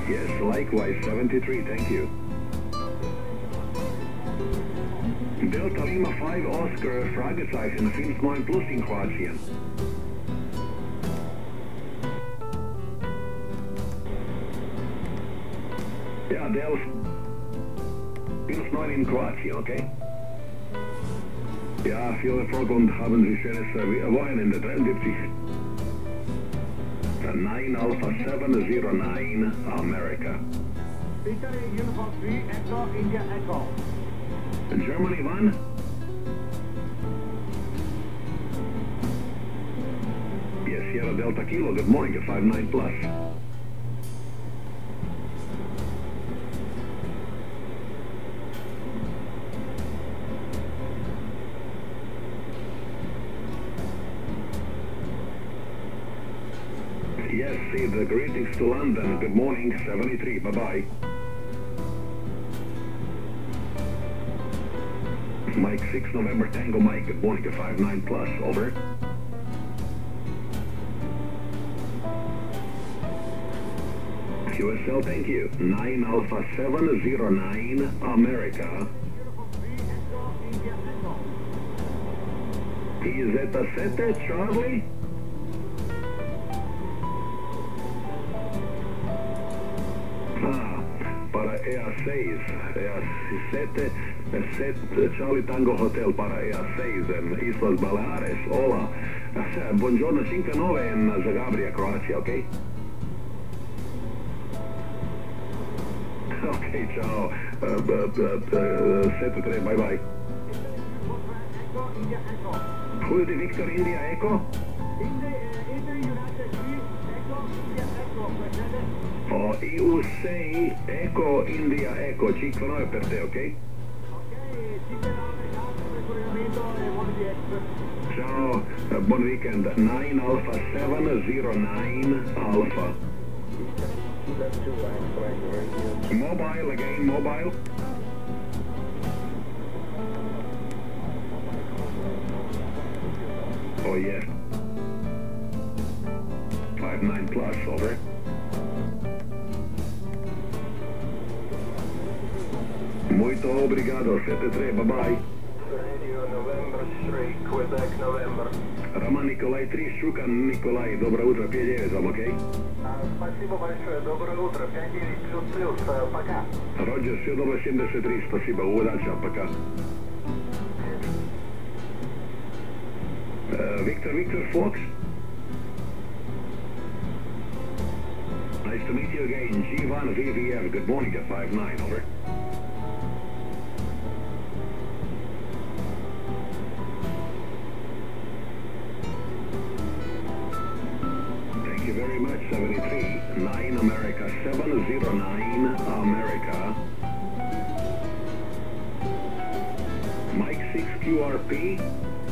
Yes, likewise, 73, thank you. Delta Lima 5 Oscar, Fragezeichen, 59 plus in Kroatien. Ja, Delft. 59 in Kroatien, okay? Ja, viel Erfolg und haben Sie schönes Wochenende, 73. 9 Alpha 709, America. Italy Uniform 3, Echo, India Echo. Germany 1. Yes, Sierra Delta Kilo, good morning at 59 plus. Yes, see the greetings to London. Good morning, 73. Bye-bye. Mike 6 November Tango Mike. Good morning at 59 plus. Over. QSL, thank you. 9 Alpha 709 America. EZ7 Charlie. Para EA6, EA7, Charlie Tango Hotel para EA6 en Islas Baleares. Hola. Buongiorno, 5-9 en Zagabria, Croatia, ok? Ok, ciao. 7-3, bye bye. Who is the Victor India Echo? Oh, EU6 Echo India Echo 5-9 per te, ok? Ciao, buon weekend. 9 Alpha 709 Alpha. Mobile again, mobile. Oh yes. 59 plus, over. Muito obrigado, 73, bye-bye. Radio November 3, Quebec, November. Roman Nikolaj 3, Šukan Nikolaj, dobro утро, 5-9 вам, окей? Спасибо большое, доброе утро, 5-9 плюс, пока. Роджер, все добро, 73, спасибо, удачи, пока. Victor Fox. Nice to meet you again, G1 VVF, good morning at 59, over. Thank you very much, 73. 9 America, 709 America. Mike 6 QRP.